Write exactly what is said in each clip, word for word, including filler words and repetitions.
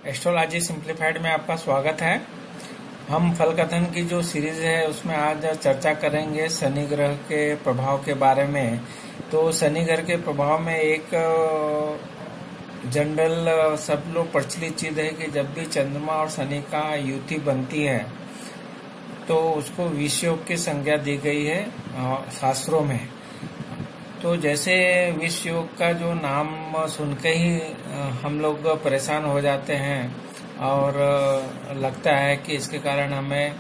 Astrology simplified में आपका स्वागत है। हम फल कथन की जो सीरीज है उसमें आज चर्चा करेंगे शनि ग्रह के प्रभाव के बारे में। तो शनि ग्रह के प्रभाव में एक जनरल सब लोग प्रचलित चीज है कि जब भी चंद्रमा और शनि का युति बनती है तो उसको विष योग की संज्ञा दी गई है शास्त्रों में। तो जैसे विष योग का जो नाम सुन के ही हम लोग परेशान हो जाते हैं और लगता है कि इसके कारण हमें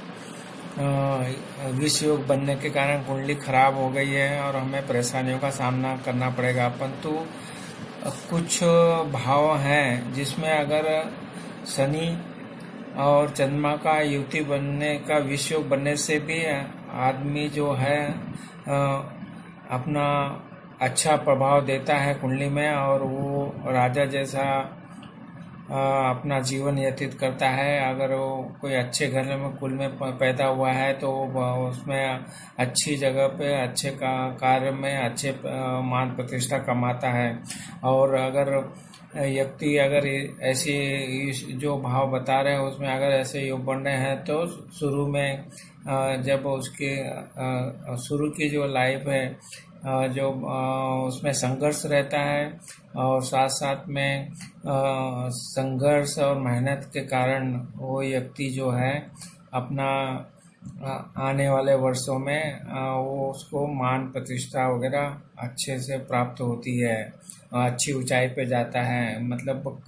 विष योग बनने के कारण कुंडली खराब हो गई है और हमें परेशानियों का सामना करना पड़ेगा। परंतु कुछ भाव हैं जिसमें अगर शनि और चंद्रमा का युति बनने का विष योग बनने से भी आदमी जो है अपना अच्छा प्रभाव देता है कुंडली में और वो राजा जैसा अपना जीवन व्यतीत करता है। अगर वो कोई अच्छे घर में कुल में पैदा हुआ है तो उसमें अच्छी जगह पे अच्छे का कार्य में अच्छे मान प्रतिष्ठा कमाता है। और अगर व्यक्ति अगर ऐसी जो भाव बता रहे हैं उसमें अगर ऐसे योग बन रहे हैं तो शुरू में जब उसके शुरू की जो लाइफ है जो उसमें संघर्ष रहता है और साथ साथ में संघर्ष और मेहनत के कारण वो व्यक्ति जो है अपना आने वाले वर्षों में वो उसको मान प्रतिष्ठा वगैरह अच्छे से प्राप्त होती है, अच्छी ऊंचाई पे जाता है। मतलब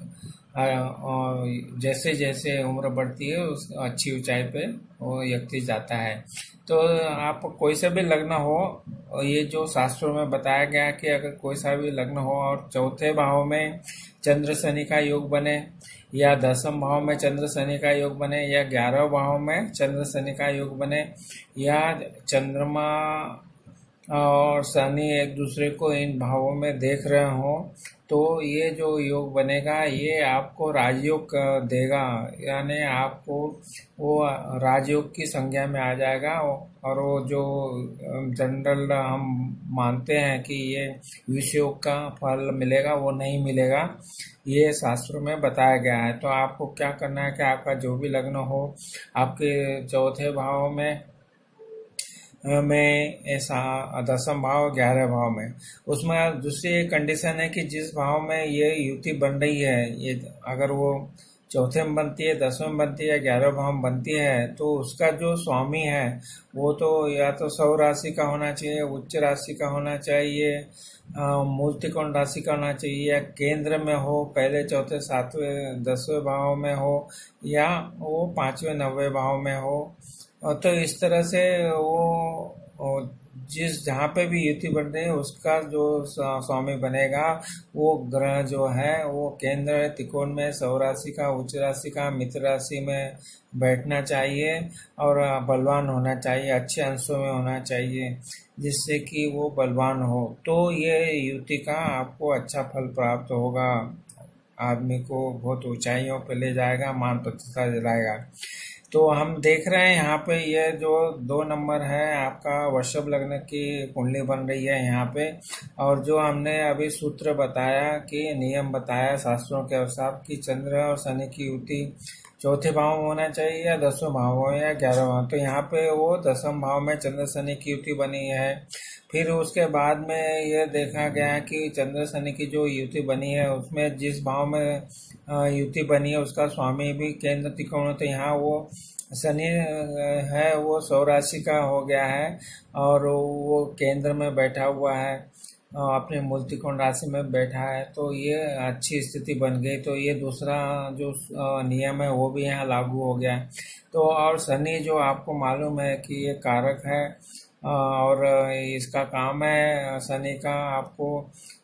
जैसे जैसे उम्र बढ़ती है उस अच्छी ऊंचाई पे वो व्यक्ति जाता है। तो आप कोई सा भी लग्न हो, ये जो शास्त्रों में बताया गया है कि अगर कोई सा भी लग्न हो और चौथे भाव में चंद्र शनि का योग बने या दसम भाव में चंद्र शनि का योग बने या ग्यारह भाव में चंद्र शनि का योग बने या चंद्रमा और शनि एक दूसरे को इन भावों में देख रहे हो तो ये जो योग बनेगा ये आपको राजयोग देगा, यानी आपको वो राजयोग की संज्ञा में आ जाएगा। और वो जो जनरल हम मानते हैं कि ये विष योग का फल मिलेगा वो नहीं मिलेगा, ये शास्त्रों में बताया गया है। तो आपको क्या करना है कि आपका जो भी लग्न हो आपके चौथे भाव में में ऐसा दसम भाव ग्यारह भाव में, उसमें दूसरी एक कंडीशन है कि जिस भाव में ये युति बन रही है ये अगर वो चौथे में बनती है, दसवें में बनती है, ग्यारह भाव में बनती है तो उसका जो स्वामी है वो तो या तो सौ राशि का होना चाहिए, उच्च राशि का होना चाहिए, मूल त्रिकोण राशि का होना चाहिए, या केंद्र में हो, पहले चौथे सातवें दसवें भाव में हो या वो पांचवें नौवे भाव में हो। तो इस तरह से वो जिस जहाँ पे भी युति बन रही है उसका जो स्वामी बनेगा वो ग्रह जो है वो केंद्र त्रिकोण में सौ राशि का, उच्च राशि का, मित्र राशि में बैठना चाहिए और बलवान होना चाहिए, अच्छे अंशों में होना चाहिए जिससे कि वो बलवान हो। तो ये युति का आपको अच्छा फल प्राप्त होगा, आदमी को बहुत ऊंचाइयों पे ले जाएगा, मान प्रतिष्ठा दिलाएगा। तो हम देख रहे हैं यहाँ पे ये जो दो नंबर है आपका वृषभ लग्न की कुंडली बन रही है यहाँ पे। और जो हमने अभी सूत्र बताया कि नियम बताया शास्त्रों के अनुसार कि चंद्र और शनि की युति चौथे भाव में होना चाहिए या दसवें भाव में या ग्यारह भाव। तो यहाँ पे वो दसम भाव में चंद्र शनि की युति बनी है। फिर उसके बाद में ये देखा गया कि चंद्र शनि की जो युति बनी है उसमें जिस भाव में युति बनी है उसका स्वामी भी केंद्र त्रिकोण, तो यहाँ वो शनि है वो सौ राशि का हो गया है और वो केंद्र में बैठा हुआ है, अपने मूल त्रिकोण राशि में बैठा है। तो ये अच्छी स्थिति बन गई। तो ये दूसरा जो नियम है वो भी यहाँ लागू हो गया। तो और शनि जो आपको मालूम है कि ये कारक है और इसका काम है शनि का आपको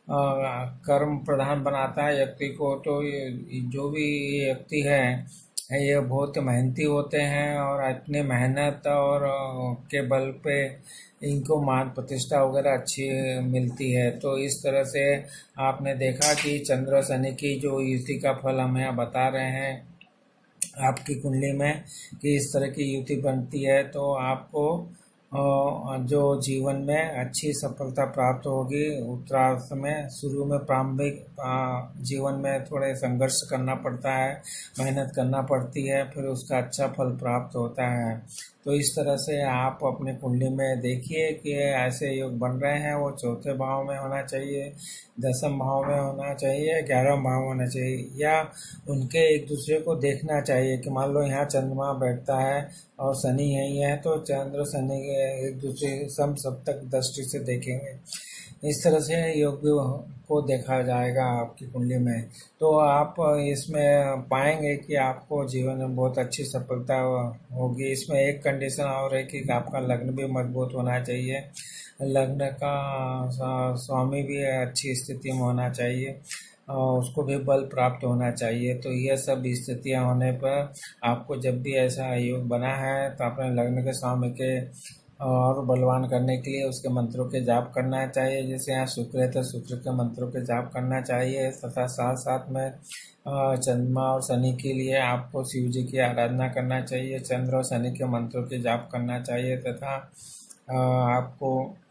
कर्म प्रधान बनाता है व्यक्ति को। तो जो भी व्यक्ति है ये बहुत मेहनती होते हैं और अपनी मेहनत और के बल पे इनको मान प्रतिष्ठा वगैरह अच्छी मिलती है। तो इस तरह से आपने देखा कि चंद्र शनि की जो युति का फल हम यहाँ बता रहे हैं आपकी कुंडली में कि इस तरह की युति बनती है तो आपको और जो जीवन में अच्छी सफलता प्राप्त होगी। उत्तरार्ध में शुरू में प्रारंभिक जीवन में थोड़े संघर्ष करना पड़ता है, मेहनत करना पड़ती है, फिर उसका अच्छा फल प्राप्त होता है। तो इस तरह से आप अपनी कुंडली में देखिए कि ऐसे योग बन रहे हैं, वो चौथे भाव में होना चाहिए, दसम भाव में होना चाहिए, ग्यारहवें भाव में होना चाहिए, या उनके एक दूसरे को देखना चाहिए कि मान लो यहाँ चंद्रमा बैठता है और शनि यही है, तो चंद्र शनि एक दूसरे सम सप्तक दृष्टि से देखेंगे। इस तरह से योग भी को देखा जाएगा आपकी कुंडली में, तो आप इसमें पाएंगे कि आपको जीवन में बहुत अच्छी सफलता होगी। इसमें एक कंडीशन और है कि आपका लग्न भी मजबूत होना चाहिए, लग्न का स्वामी भी अच्छी स्थिति में होना चाहिए और उसको भी बल प्राप्त होना चाहिए। तो यह सब स्थितियां होने पर आपको जब भी ऐसा योग बना है तो अपने लग्न के स्वामी के और बलवान करने के लिए उसके मंत्रों के जाप करना चाहिए। जैसे यहाँ शुक्र है तो शुक्र के मंत्रों के जाप करना चाहिए, तथा साथ साथ में चंद्रमा और शनि के लिए आपको शिव जी की आराधना करना चाहिए, चंद्र और शनि के मंत्रों के जाप करना चाहिए, तथा आपको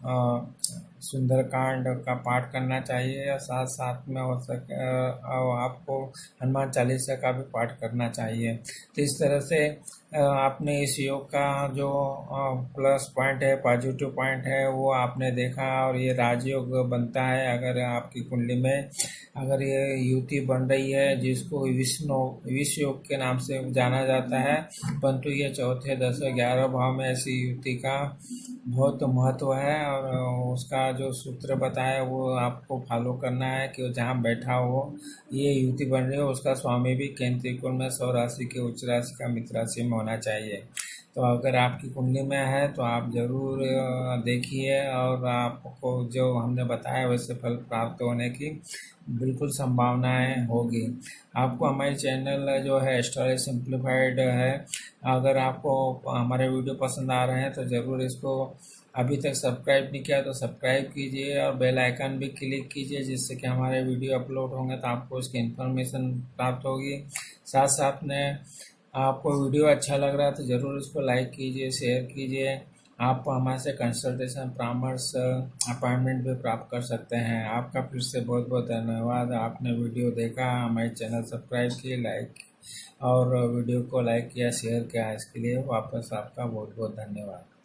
सुंदरकांड का पाठ करना चाहिए, या साथ साथ में हो सके आपको हनुमान चालीसा का भी पाठ करना चाहिए। तो इस तरह से आपने इस योग का जो प्लस पॉइंट है, पॉजिटिव पॉइंट है, वो आपने देखा, और ये राजयोग बनता है अगर आपकी कुंडली में अगर ये युति बन रही है, जिसको विष्णु विश्व योग के नाम से जाना जाता है, परंतु ये चौथे दस ग्यारह भाव में ऐसी युति का बहुत महत्व है। और उसका जो सूत्र बताया वो आपको फॉलो करना है कि जहाँ बैठा हो ये युति बन रही हो, उसका स्वामी भी केंद्र त्रिकोण में सौ राशि के उच्च राशि का मित्र राशि में होना चाहिए। तो अगर आपकी कुंडली में है तो आप जरूर देखिए, और आपको जो हमने बताया वैसे फल प्राप्त होने की बिल्कुल संभावनाएं होगी। आपको हमारे चैनल जो है एस्ट्रोलॉजी सिंप्लीफाइड है, अगर आपको हमारे वीडियो पसंद आ रहे हैं तो ज़रूर इसको अभी तक सब्सक्राइब नहीं किया तो सब्सक्राइब कीजिए, और बेल आइकन भी क्लिक कीजिए, जिससे कि हमारे वीडियो अपलोड होंगे तो आपको उसकी इन्फॉर्मेशन प्राप्त होगी। साथ साथ में आपको वीडियो अच्छा लग रहा है तो ज़रूर इसको लाइक कीजिए, शेयर कीजिए। आप हमारे से कंसल्टेशन परामर्श अपॉइंटमेंट भी प्राप्त कर सकते हैं। आपका फिर से बहुत बहुत धन्यवाद। आपने वीडियो देखा, हमारे चैनल सब्सक्राइब किए, लाइक और वीडियो को लाइक किया, शेयर किया, इसके लिए वापस आपका बहुत बहुत धन्यवाद।